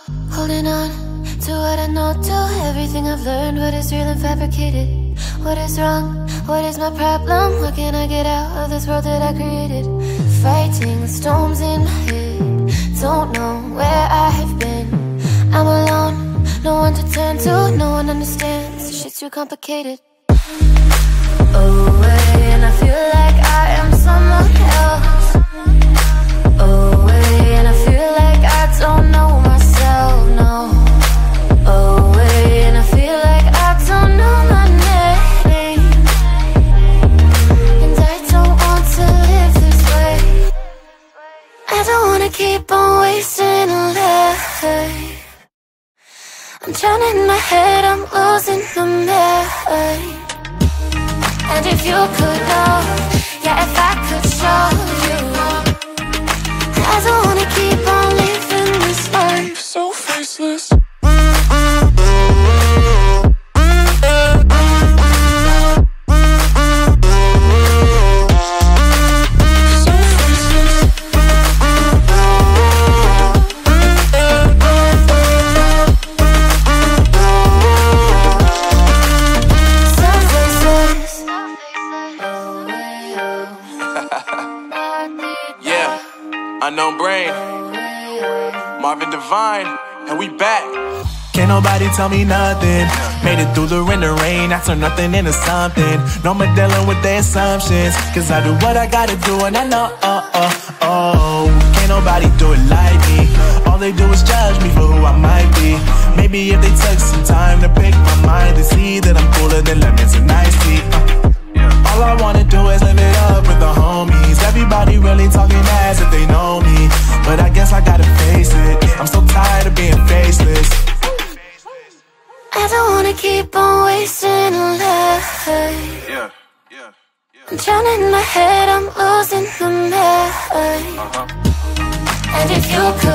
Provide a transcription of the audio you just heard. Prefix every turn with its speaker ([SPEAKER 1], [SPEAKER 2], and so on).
[SPEAKER 1] Holding on to what I know, to everything I've learned. What is real and fabricated? What is wrong? What is my problem? How can I get out of this world that I created? Fighting the storms in my head. Don't know where I have been. I'm alone, no one to turn to. No one understands, this shit's too complicated. Away, and I feel like I am someone else. Away, and I feel like I don't know myself, no. Away, and I feel like I don't know my name. And I don't want to live this way. I don't wanna keep on wasting a life. I'm drowning in my head, I'm losing my mind. And if you could know, yeah, if I could show you, I don't wanna keep on living this life so faceless.
[SPEAKER 2] Unknown brain, Marvin divine, and we back.
[SPEAKER 3] Can't nobody tell me nothing. Made it through the rain and rain, I turn nothing into something. No more dealing with their assumptions, cause I do what I gotta do and I know, can't nobody do it like me. All they do is judge me for who I might be. Maybe if they took some time to pick my mind, they see that I'm cooler than lemons and iced tea. All I wanna do is live it up with the homies. Everybody really talking as if they know me, but I guess I gotta face it. I'm so tired of being faceless.
[SPEAKER 1] I don't wanna keep on wasting a life. I'm drowning in my head, I'm losing my mind. And if you could